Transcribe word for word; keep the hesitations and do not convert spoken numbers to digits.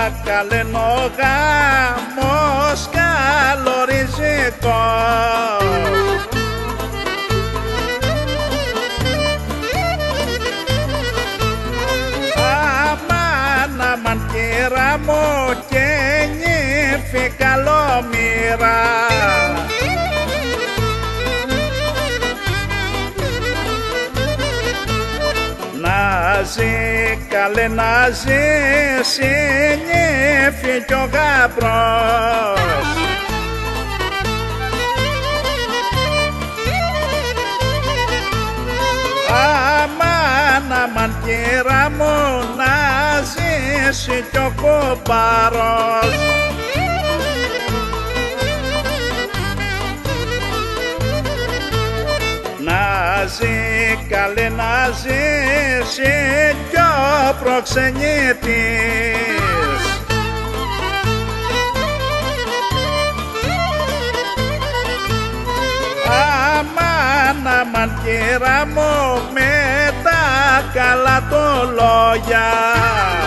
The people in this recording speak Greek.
καλένο γάμος καλοριζικός. Αμάν, αμάν κύρα μου και νύφη καλομήρα. Να ζει, καλέ να ζήσει νύφη κι ο γαμπρός. Αμάν, αμάν κύρα μου να ζήσει κι ο κουμπάρος. Να ζει, καλέ να ζήσει κι ο προξενήτης. Αμάν, αμάν κύρα μου με τα καλά του λόγια.